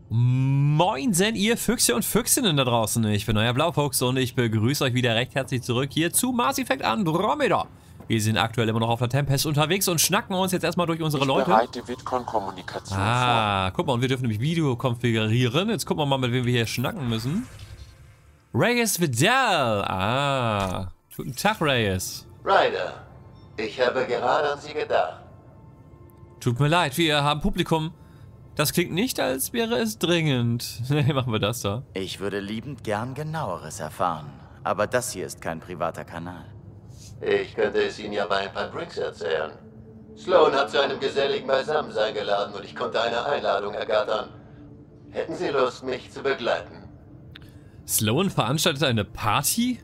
Moinsen, ihr Füchse und Füchsinnen da draußen. Ich bin euer Blaufuchs und ich begrüße euch wieder recht herzlich zurück hier zu Mass Effect Andromeda. Wir sind aktuell immer noch auf der Tempest unterwegs und schnacken uns jetzt erstmal durch unsere Leute. Bereite Vidcon-Kommunikation vor. Guck mal, und wir dürfen nämlich Video konfigurieren. Jetzt gucken wir mal, mit wem wir hier schnacken müssen. Reyes Vidal. Guten Tag, Reyes. Ryder, ich habe gerade an Sie gedacht. Tut mir leid, wir haben Publikum. Das klingt nicht, als wäre es dringend. Nee, machen wir das da. Ich würde liebend gern Genaueres erfahren. Aber das hier ist kein privater Kanal. Ich könnte es Ihnen ja bei ein paar Drinks erzählen. Sloan hat zu einem geselligen Beisammensein geladen und ich konnte eine Einladung ergattern. Hätten Sie Lust, mich zu begleiten? Sloan veranstaltet eine Party?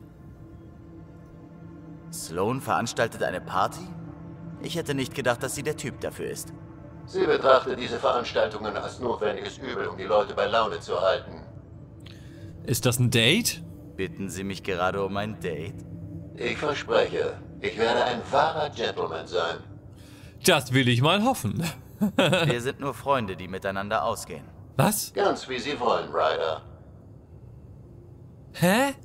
Sloan veranstaltet eine Party? Ich hätte nicht gedacht, dass sie der Typ dafür ist. Sie betrachtet diese Veranstaltungen als notwendiges Übel, um die Leute bei Laune zu halten. Ist das ein Date? Bitten Sie mich gerade um ein Date? Ich verspreche, ich werde ein wahrer Gentleman sein. Das will ich mal hoffen. Wir sind nur Freunde, die miteinander ausgehen. Was? Ganz wie Sie wollen, Ryder. Hä?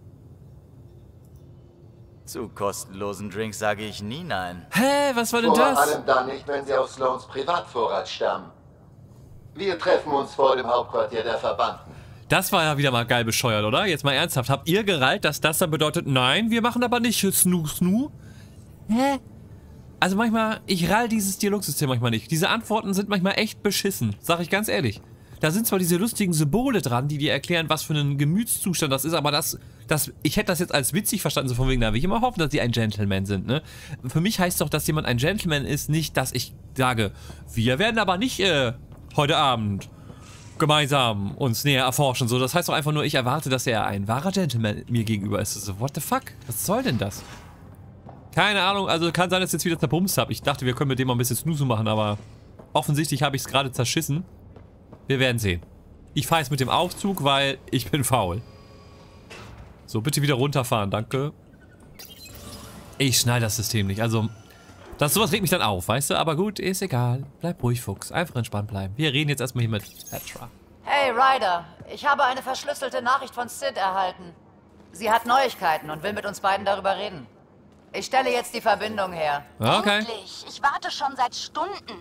Zu kostenlosen Drinks sage ich nie nein. Hä? Was war denn Vor das? allem dann nicht, wenn Sie aus Sloans Privatvorrat stammen. Wir treffen uns vor dem Hauptquartier der Verbannten. Das war ja wieder mal geil bescheuert, oder? Jetzt mal ernsthaft. Habt ihr gereilt, dass das dann bedeutet, nein, wir machen aber nicht Snoo? Hä? Also manchmal, ich rall dieses Dialogsystem manchmal nicht. Diese Antworten sind manchmal echt beschissen, sag ich ganz ehrlich. Da sind zwar diese lustigen Symbole dran, die dir erklären, was für ein Gemütszustand das ist, aber ich hätte das jetzt als witzig verstanden, so von wegen, da will ich immer hoffen, dass sie ein Gentleman sind, ne? Für mich heißt doch, dass jemand ein Gentleman ist, nicht, dass ich sage, wir werden aber nicht, heute Abend gemeinsam uns näher erforschen, so. Das heißt doch einfach nur, ich erwarte, dass er ein wahrer Gentleman mir gegenüber ist. So, what the fuck? Was soll denn das? Keine Ahnung, also kann sein, dass ich jetzt wieder zerbumst habe. Ich dachte, wir können mit dem mal ein bisschen Snooze machen, aber offensichtlich habe ich es gerade zerschissen. Wir werden sehen. Ich fahre jetzt mit dem Aufzug, weil ich bin faul. So, bitte wieder runterfahren, danke. Ich schneide das System nicht, also sowas regt mich dann auf, weißt du? Aber gut, ist egal. Bleib ruhig, Fuchs. Einfach entspannt bleiben. Wir reden jetzt erstmal hier mit Petra. Hey, Ryder. Ich habe eine verschlüsselte Nachricht von Sid erhalten. Sie hat Neuigkeiten und will mit uns beiden darüber reden. Ich stelle jetzt die Verbindung her. Okay. Endlich! Ich warte schon seit Stunden.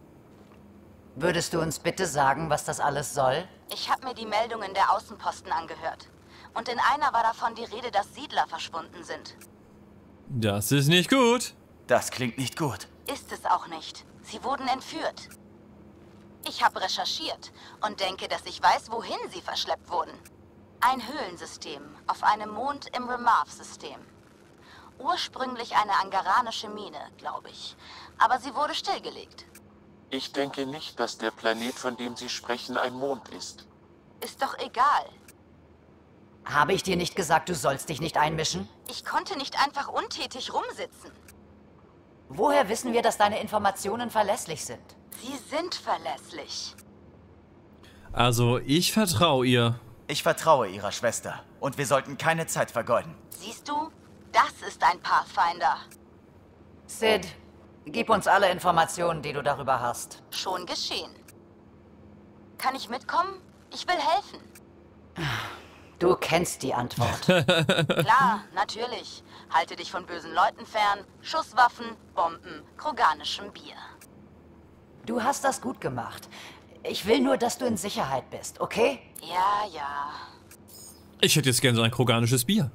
Würdest du uns bitte sagen, was das alles soll? Ich habe mir die Meldungen der Außenposten angehört. Und in einer war davon die Rede, dass Siedler verschwunden sind. Das ist nicht gut. Das klingt nicht gut. Ist es auch nicht. Sie wurden entführt. Ich habe recherchiert und denke, dass ich weiß, wohin sie verschleppt wurden. Ein Höhlensystem auf einem Mond im Remarv-System. Ursprünglich eine angaranische Mine, glaube ich. Aber sie wurde stillgelegt. Ich denke nicht, dass der Planet, von dem Sie sprechen, ein Mond ist. Ist doch egal. Habe ich dir nicht gesagt, du sollst dich nicht einmischen? Ich konnte nicht einfach untätig rumsitzen. Woher wissen wir, dass deine Informationen verlässlich sind? Sie sind verlässlich. Also, ich vertraue ihr. Ich vertraue ihrer Schwester. Und wir sollten keine Zeit vergeuden. Siehst du? Das ist ein Pathfinder. Sid, gib uns alle Informationen, die du darüber hast. Schon geschehen. Kann ich mitkommen? Ich will helfen. Du kennst die Antwort. Klar, natürlich. Halte dich von bösen Leuten fern. Schusswaffen, Bomben, kroganischem Bier. Du hast das gut gemacht. Ich will nur, dass du in Sicherheit bist, okay? Ja, ja. Ich hätte jetzt gern so ein kroganisches Bier.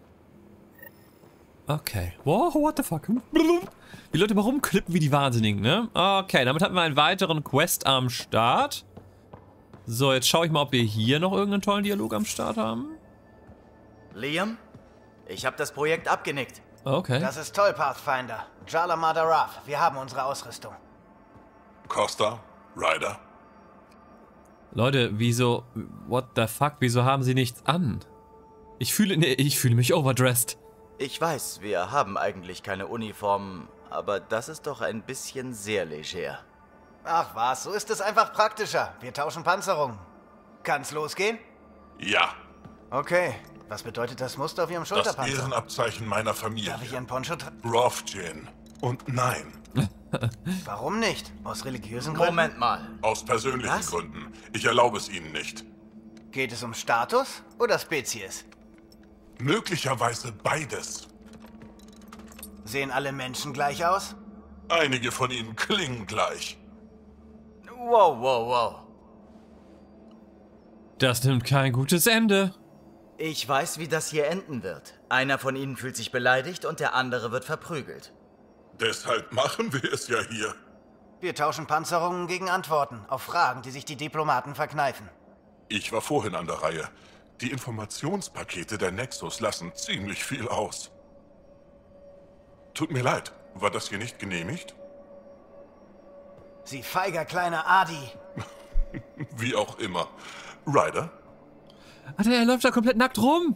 Okay. Wow, what the fuck? Die Leute mal rumklippen wie die Wahnsinnigen, ne? Okay, damit hatten wir einen weiteren Quest am Start. So, jetzt schaue ich mal, ob wir hier noch irgendeinen tollen Dialog am Start haben. Liam? Ich habe das Projekt abgenickt. Okay. Das ist toll, Pathfinder. Jala Madarav, wir haben unsere Ausrüstung. Costa, Ryder. Leute, wieso... What the fuck? Wieso haben sie nichts an? Ich fühle mich overdressed. Ich weiß, wir haben eigentlich keine Uniformen, aber das ist doch ein bisschen sehr leger. Ach was, so ist es einfach praktischer. Wir tauschen Panzerung. Kann's losgehen? Ja, Okay. Was bedeutet das Muster auf Ihrem das Schulterpanzer? Ehrenabzeichen meiner Familie. Darf ich Ihren Poncho Rovjin. Und nein, Warum nicht? Aus religiösen Gründen? Moment mal. Aus persönlichen Was? Gründen. Ich erlaube es Ihnen nicht. Geht es um Status oder Spezies? Möglicherweise beides. Sehen alle Menschen gleich aus? Einige von ihnen klingen gleich. Wow, wow, wow. Das nimmt kein gutes Ende. Ich weiß, wie das hier enden wird. Einer von ihnen fühlt sich beleidigt und der andere wird verprügelt. Deshalb machen wir es ja hier. Wir tauschen Panzerungen gegen Antworten auf Fragen, die sich die Diplomaten verkneifen. Ich war vorhin an der Reihe. Die Informationspakete der Nexus lassen ziemlich viel aus. Tut mir leid, war das hier nicht genehmigt? Sie feiger kleiner Adi. Wie auch immer. Ryder? Alter, er läuft da komplett nackt rum.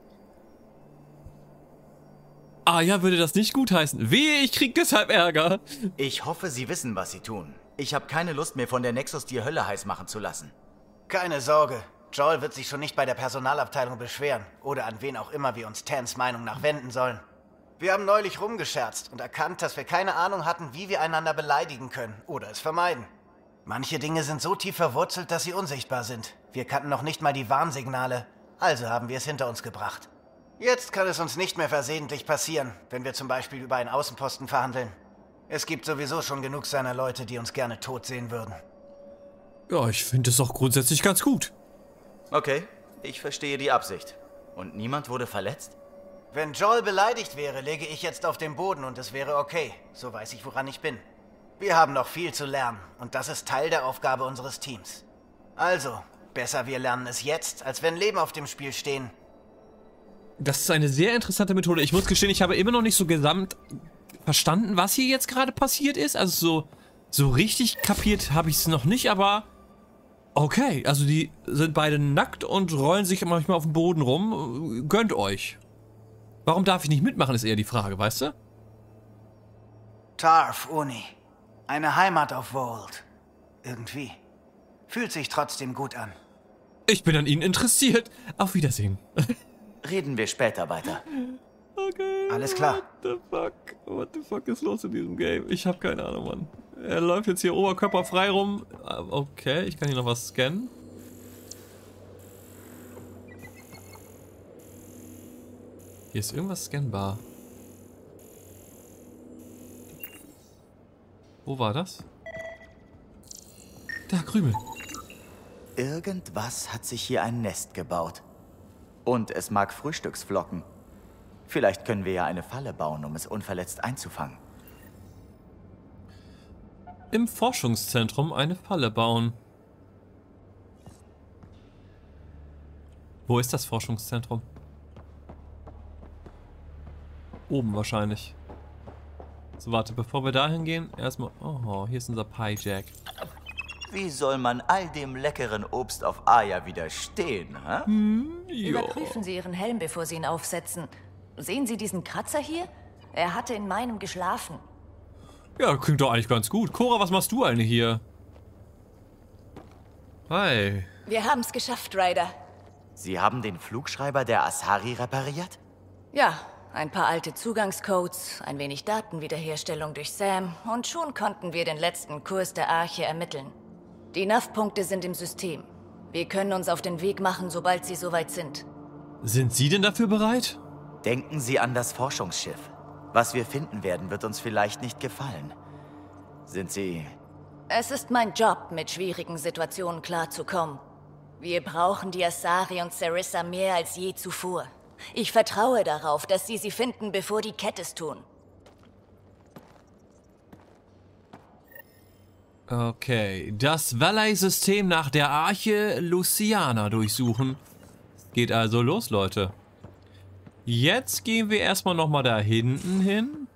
Aya würde das nicht gutheißen. Wehe, ich krieg deshalb Ärger. Ich hoffe, Sie wissen, was Sie tun. Ich habe keine Lust mehr, von der Nexus die Hölle heiß machen zu lassen. Keine Sorge. Joel wird sich schon nicht bei der Personalabteilung beschweren. Oder an wen auch immer wir uns Tans Meinung nach wenden sollen. Wir haben neulich rumgescherzt und erkannt, dass wir keine Ahnung hatten, wie wir einander beleidigen können oder es vermeiden. Manche Dinge sind so tief verwurzelt, dass sie unsichtbar sind. Wir kannten noch nicht mal die Warnsignale, also haben wir es hinter uns gebracht. Jetzt kann es uns nicht mehr versehentlich passieren, wenn wir zum Beispiel über einen Außenposten verhandeln. Es gibt sowieso schon genug seiner Leute, die uns gerne tot sehen würden. Ja, ich finde es auch grundsätzlich ganz gut. Okay, ich verstehe die Absicht. Und niemand wurde verletzt? Wenn Joel beleidigt wäre, läge ich jetzt auf dem Boden und es wäre okay. So weiß ich, woran ich bin. Wir haben noch viel zu lernen und das ist Teil der Aufgabe unseres Teams. Also, besser wir lernen es jetzt, als wenn Leben auf dem Spiel stehen. Das ist eine sehr interessante Methode. Ich muss gestehen, ich habe immer noch nicht so gesamt verstanden, was hier jetzt gerade passiert ist. Also so richtig kapiert habe ich es noch nicht, aber okay. Also die sind beide nackt und rollen sich manchmal auf dem Boden rum. Gönnt euch. Warum darf ich nicht mitmachen, ist eher die Frage, weißt du? Tarf, Uni. Eine Heimat auf Voeld. Irgendwie. Fühlt sich trotzdem gut an. Ich bin an Ihnen interessiert. Auf Wiedersehen. Reden wir später weiter. Okay. Alles klar. What the fuck ist los in diesem Game? Ich habe keine Ahnung, Mann. Er läuft jetzt hier oberkörperfrei rum. Okay, ich kann hier noch was scannen. Hier ist irgendwas scannbar. Wo war das? Da, Krümel. Irgendwas hat sich hier ein Nest gebaut. Und es mag Frühstücksflocken. Vielleicht können wir ja eine Falle bauen, um es unverletzt einzufangen. Im Forschungszentrum eine Falle bauen. Wo ist das Forschungszentrum? Oben wahrscheinlich. So, warte, bevor wir dahin gehen, erstmal... Oh, hier ist unser Pie-Jack. Wie soll man all dem leckeren Obst auf Aya widerstehen, hä? Überprüfen Sie Ihren Helm, bevor Sie ihn aufsetzen. Sehen Sie diesen Kratzer hier? Er hatte in meinem geschlafen. Ja, klingt doch eigentlich ganz gut. Cora, was machst du eigentlich hier? Hi. Wir haben es geschafft, Ryder. Sie haben den Flugschreiber der Asari repariert? Ja, ein paar alte Zugangscodes, ein wenig Datenwiederherstellung durch Sam und schon konnten wir den letzten Kurs der Arche ermitteln. Die NAV-Punkte sind im System. Wir können uns auf den Weg machen, sobald sie soweit sind. Sind Sie denn dafür bereit? Denken Sie an das Forschungsschiff. Was wir finden werden, wird uns vielleicht nicht gefallen. Sind Sie... Es ist mein Job, mit schwierigen Situationen klarzukommen. Wir brauchen die Asari und Sarissa mehr als je zuvor. Ich vertraue darauf, dass sie finden, bevor die Kett es tun. Okay, das Valley-System nach der Arche Luciana durchsuchen. Geht also los, Leute. Jetzt gehen wir erstmal nochmal da hinten hin.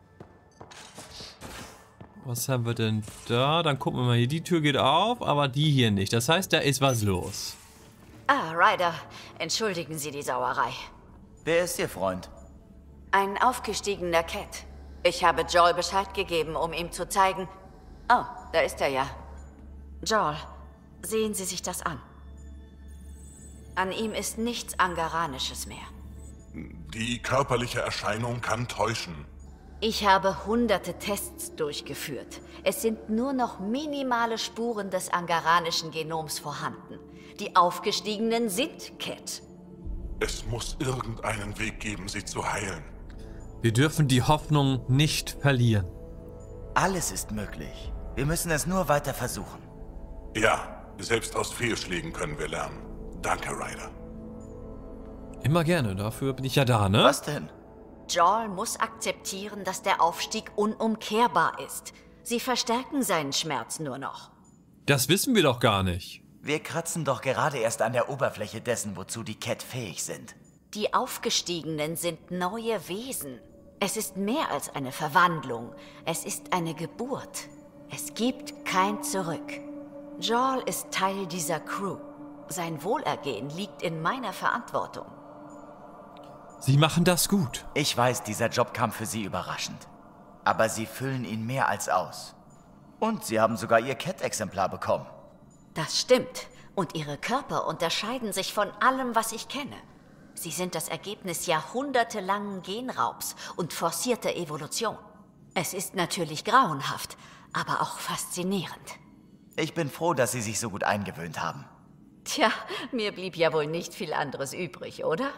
Was haben wir denn da? Dann gucken wir mal hier. Die Tür geht auf, aber die hier nicht. Das heißt, da ist was los. Ah, Ryder, entschuldigen Sie die Sauerei. Wer ist Ihr Freund? Ein aufgestiegener Cat. Ich habe Joel Bescheid gegeben, um ihm zu zeigen... Oh, da ist er ja. Joel, sehen Sie sich das an. An ihm ist nichts Angaranisches mehr. Die körperliche Erscheinung kann täuschen. Ich habe hunderte Tests durchgeführt. Es sind nur noch minimale Spuren des angaranischen Genoms vorhanden. Die Aufgestiegenen sind Cat. Es muss irgendeinen Weg geben, sie zu heilen. Wir dürfen die Hoffnung nicht verlieren. Alles ist möglich. Wir müssen es nur weiter versuchen. Ja, selbst aus Fehlschlägen können wir lernen. Danke, Ryder. Immer gerne, dafür bin ich ja da, ne? Was denn? Joel muss akzeptieren, dass der Aufstieg unumkehrbar ist. Sie verstärken seinen Schmerz nur noch. Das wissen wir doch gar nicht. Wir kratzen doch gerade erst an der Oberfläche dessen, wozu die Cat fähig sind. Die Aufgestiegenen sind neue Wesen. Es ist mehr als eine Verwandlung. Es ist eine Geburt. Es gibt kein Zurück. Joel ist Teil dieser Crew. Sein Wohlergehen liegt in meiner Verantwortung. Sie machen das gut. Ich weiß, dieser Job kam für Sie überraschend. Aber Sie füllen ihn mehr als aus. Und Sie haben sogar Ihr Cat-Exemplar bekommen. Das stimmt. Und ihre Körper unterscheiden sich von allem, was ich kenne. Sie sind das Ergebnis jahrhundertelangen Genraubs und forcierter Evolution. Es ist natürlich grauenhaft, aber auch faszinierend. Ich bin froh, dass Sie sich so gut eingewöhnt haben. Tja, mir blieb ja wohl nicht viel anderes übrig, oder?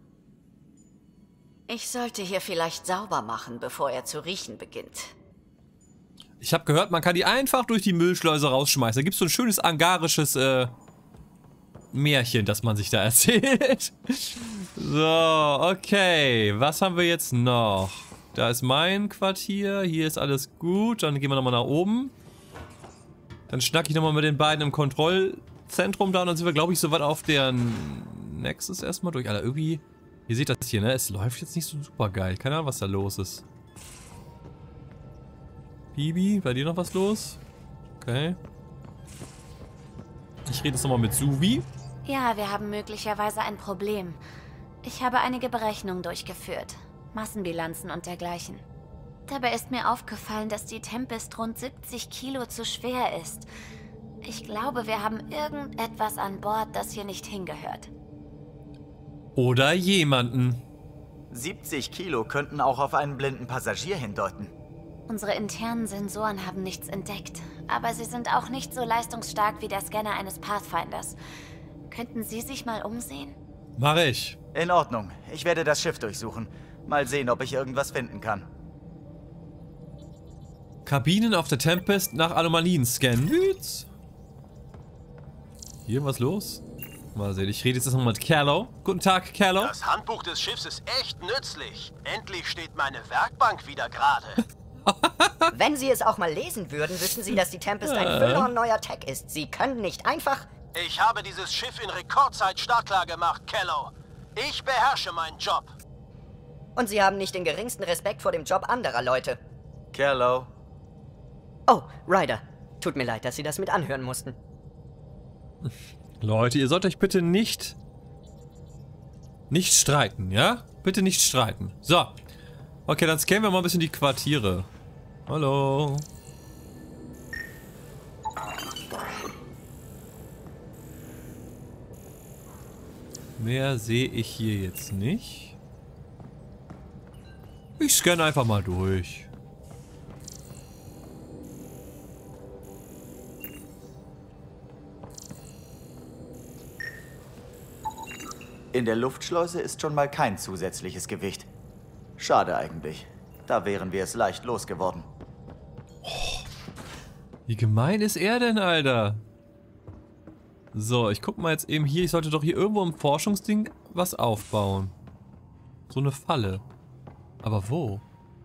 Ich sollte hier vielleicht sauber machen, bevor er zu riechen beginnt. Ich habe gehört, man kann die einfach durch die Müllschleuse rausschmeißen. Da gibt es so ein schönes angarisches Märchen, das man sich da erzählt. So, okay. Was haben wir jetzt noch? Da ist mein Quartier. Hier ist alles gut. Dann gehen wir nochmal nach oben. Dann schnack ich nochmal mit den beiden im Kontrollzentrum da. Und dann sind wir, glaube ich, soweit auf der Nexus erstmal durch. Alter, irgendwie... Ihr seht das hier, ne? Es läuft jetzt nicht so super geil. Keine Ahnung, was da los ist. Bibi, bei dir noch was los? Okay. Ich rede jetzt nochmal mit Suvi. Ja, wir haben möglicherweise ein Problem. Ich habe einige Berechnungen durchgeführt. Massenbilanzen und dergleichen. Dabei ist mir aufgefallen, dass die Tempest rund 70 Kilo zu schwer ist. Ich glaube, wir haben irgendetwas an Bord, das hier nicht hingehört. Oder jemanden. 70 Kilo könnten auch auf einen blinden Passagier hindeuten. Unsere internen Sensoren haben nichts entdeckt, aber sie sind auch nicht so leistungsstark wie der Scanner eines Pathfinders. Könnten Sie sich mal umsehen? Mach ich. In Ordnung. Ich werde das Schiff durchsuchen. Mal sehen, ob ich irgendwas finden kann. Kabinen auf der Tempest nach Anomalien scannen. Hier was los? Mal sehen, ich rede jetzt nochmal mit Carlo. Guten Tag, Carlo. Das Handbuch des Schiffs ist echt nützlich. Endlich steht meine Werkbank wieder gerade. Wenn Sie es auch mal lesen würden, wüssten Sie, dass die Tempest ein Füllhorn neuer Tech ist. Sie können nicht einfach... Ich habe dieses Schiff in Rekordzeit startklar gemacht, Carlo. Ich beherrsche meinen Job. Und Sie haben nicht den geringsten Respekt vor dem Job anderer Leute. Carlo. Oh, Ryder. Tut mir leid, dass Sie das mit anhören mussten. Leute, ihr sollt euch bitte nicht streiten, ja? Bitte nicht streiten. So. Okay, dann scannen wir mal ein bisschen die Quartiere. Hallo. Mehr sehe ich hier jetzt nicht. Ich scanne einfach mal durch. In der Luftschleuse ist schon mal kein zusätzliches Gewicht. Schade eigentlich. Da wären wir es leicht losgeworden. Oh, wie gemein ist er denn, Alter? So, ich guck mal jetzt eben hier. Ich sollte doch hier irgendwo im Forschungsding was aufbauen. So eine Falle. Aber wo?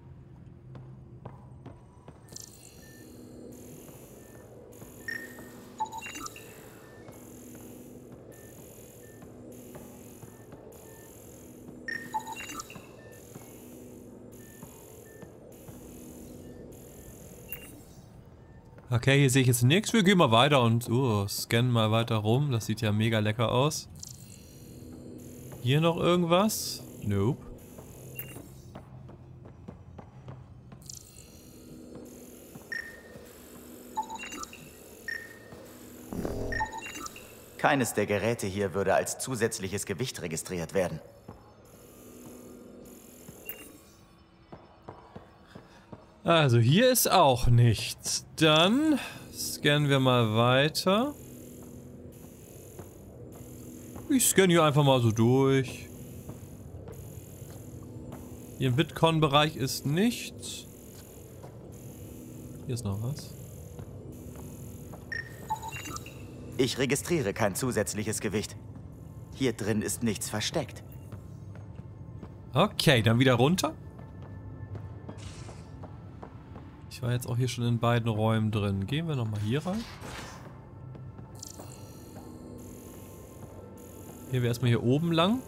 Okay, hier sehe ich jetzt nichts. Wir gehen mal weiter und scannen mal weiter rum. Das sieht ja mega lecker aus. Hier noch irgendwas? Nope. Keines der Geräte hier würde als zusätzliches Gewicht registriert werden. Also hier ist auch nichts. Dann scannen wir mal weiter. Ich scanne hier einfach mal so durch. Hier im Bitcoin-Bereich ist nichts. Hier ist noch was. Ich registriere kein zusätzliches Gewicht. Hier drin ist nichts versteckt. Okay, dann wieder runter. Ich war jetzt auch hier schon in beiden Räumen drin. Gehen wir nochmal hier rein. Gehen wir erstmal hier oben lang.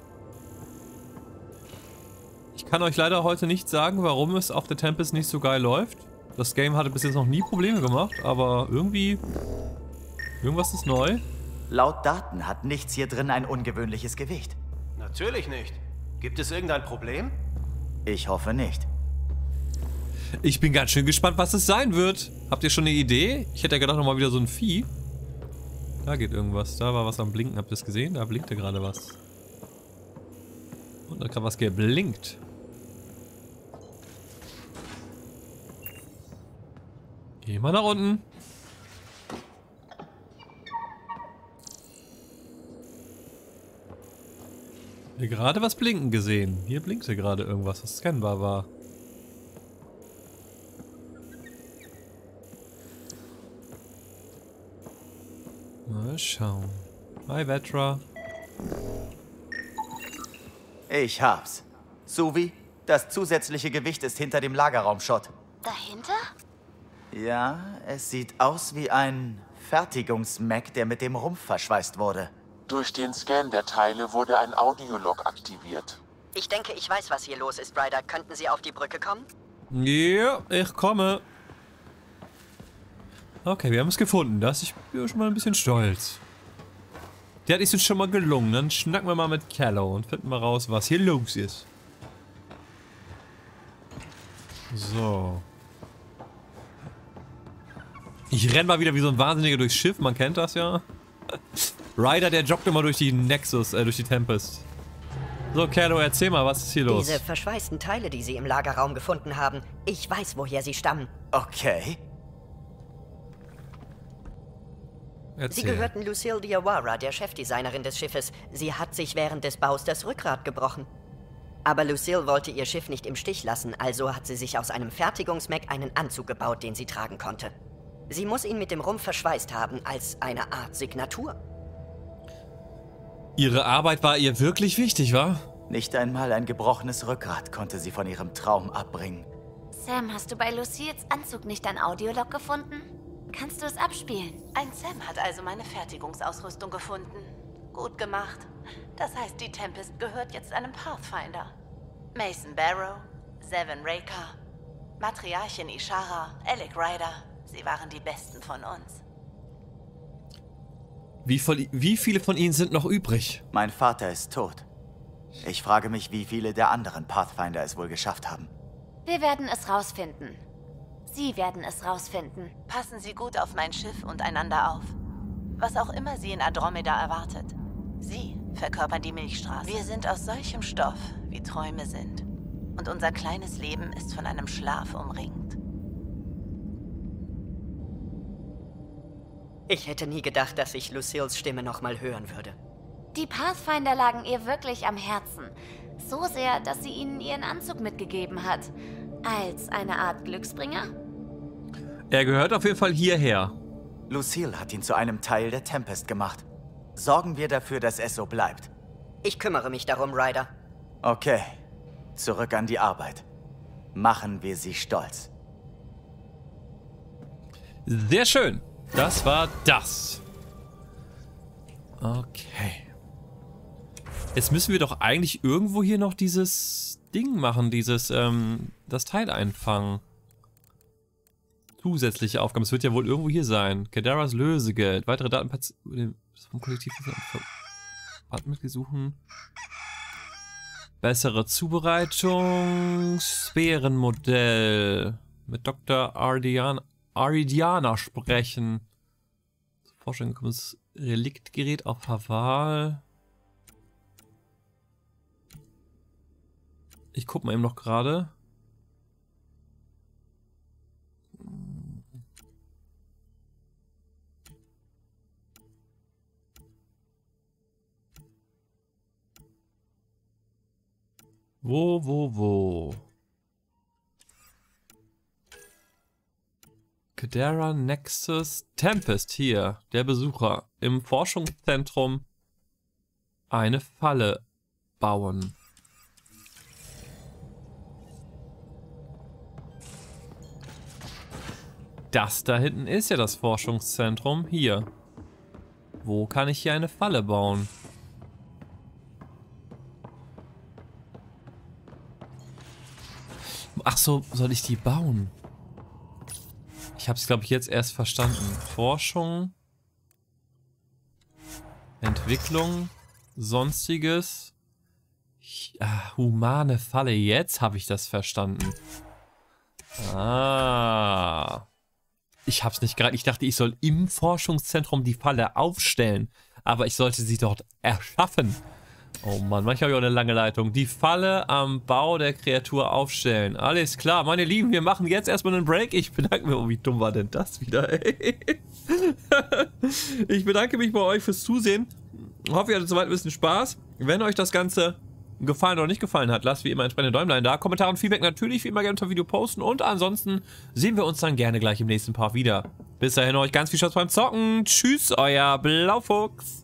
Ich kann euch leider heute nicht sagen, warum es auf der Tempest nicht so geil läuft. Das Game hatte bis jetzt noch nie Probleme gemacht, aber irgendwie... Irgendwas ist neu. Laut Daten hat nichts hier drin ein ungewöhnliches Gewicht. Natürlich nicht. Gibt es irgendein Problem? Ich hoffe nicht. Ich bin ganz schön gespannt, was es sein wird. Habt ihr schon eine Idee? Ich hätte ja gedacht, nochmal wieder so ein Vieh. Da geht irgendwas. Da war was am Blinken. Habt ihr es gesehen? Da blinkte gerade was. Und da hat gerade was geblinkt. Geh mal nach unten. Hier gerade was blinken gesehen. Hier blinkte gerade irgendwas, was scannbar war. Mal schauen. Hi, Vetra. Ich hab's. Suvi, das zusätzliche Gewicht ist hinter dem Lagerraumschott. Dahinter? Ja, es sieht aus wie ein Fertigungsmech, der mit dem Rumpf verschweißt wurde. Durch den Scan der Teile wurde ein Audiolog aktiviert. Ich denke, ich weiß, was hier los ist, Ryder. Könnten Sie auf die Brücke kommen? Ja, ich komme. Okay, wir haben es gefunden. Ich bin schon mal ein bisschen stolz. Der ist uns schon mal gelungen. Dann schnacken wir mal mit Callow und finden mal raus, was hier los ist. So. Ich renn mal wieder wie so ein Wahnsinniger durchs Schiff. Man kennt das ja. Ryder, der joggt immer durch die Nexus, durch die Tempest. So, Callow, erzähl mal, was ist hier los? Diese verschweißten Teile, die Sie im Lagerraum gefunden haben. Ich weiß, woher sie stammen. Okay. Erzähl. Sie gehörten Lucille Diawara, der Chefdesignerin des Schiffes. Sie hat sich während des Baus das Rückgrat gebrochen. Aber Lucille wollte ihr Schiff nicht im Stich lassen, also hat sie sich aus einem Fertigungsmech einen Anzug gebaut, den sie tragen konnte. Sie muss ihn mit dem Rumpf verschweißt haben, als eine Art Signatur. Ihre Arbeit war ihr wirklich wichtig, wa? Nicht einmal ein gebrochenes Rückgrat konnte sie von ihrem Traum abbringen. Sam, hast du bei Lucilles Anzug nicht ein Audiolog gefunden? Kannst du es abspielen? Ein Sam hat also meine Fertigungsausrüstung gefunden. Gut gemacht. Das heißt, die Tempest gehört jetzt einem Pathfinder. Mason Barrow, Seven Raker, Matriarchin Ishara, Alec Ryder. Sie waren die Besten von uns. Wie viele von ihnen sind noch übrig? Mein Vater ist tot. Ich frage mich, wie viele der anderen Pathfinder es wohl geschafft haben. Wir werden es rausfinden. Sie werden es rausfinden. Passen Sie gut auf mein Schiff und einander auf. Was auch immer Sie in Andromeda erwartet. Sie verkörpern die Milchstraße. Wir sind aus solchem Stoff, wie Träume sind. Und unser kleines Leben ist von einem Schlaf umringt. Ich hätte nie gedacht, dass ich Lucilles Stimme nochmal hören würde. Die Pathfinder lagen ihr wirklich am Herzen. So sehr, dass sie ihnen ihren Anzug mitgegeben hat. Als eine Art Glücksbringer? Er gehört auf jeden Fall hierher. Lucille hat ihn zu einem Teil der Tempest gemacht. Sorgen wir dafür, dass es so bleibt. Ich kümmere mich darum, Ryder. Okay, zurück an die Arbeit. Machen wir sie stolz. Sehr schön. Das war das. Okay. Jetzt müssen wir doch eigentlich irgendwo hier noch dieses Ding machen, das Teil einfangen. Zusätzliche Aufgaben. Es wird ja wohl irgendwo hier sein. Kadaras Lösegeld. Weitere Daten vom Kollektiv Partnermitglied suchen. Bessere Zubereitung. Sphärenmodell. Mit Dr. Aridiana sprechen. Zur Forschung gekommenes Reliktgerät auf Haval. Ich guck mal eben noch gerade. Wo? Cadera Nexus Tempest hier. Der Besucher. Im Forschungszentrum eine Falle bauen. Das da hinten ist ja das Forschungszentrum. Hier. Wo kann ich hier eine Falle bauen? Ach so, soll ich die bauen? Ich habe es, glaube ich, jetzt erst verstanden. Forschung. Entwicklung. Sonstiges. Humane Falle. Jetzt habe ich das verstanden. Ah. Ich habe es nicht gerade. Ich dachte, ich soll im Forschungszentrum die Falle aufstellen. Aber ich sollte sie dort erschaffen. Oh Mann, manchmal habe ich auch eine lange Leitung. Die Falle am Bau der Kreatur aufstellen. Alles klar, meine Lieben, wir machen jetzt erstmal einen Break. Ich bedanke mich. Oh, wie dumm war denn das wieder, ey? Ich bedanke mich bei euch fürs Zusehen. Hoffe, ihr hattet soweit ein bisschen Spaß. Wenn euch das Ganze gefallen oder nicht gefallen hat, lasst wie immer entsprechende Däumlein da. Kommentare und Feedback natürlich wie immer gerne unter Video posten. Und ansonsten sehen wir uns dann gerne gleich im nächsten Part wieder. Bis dahin euch ganz viel Spaß beim Zocken. Tschüss, euer Blaufuchs.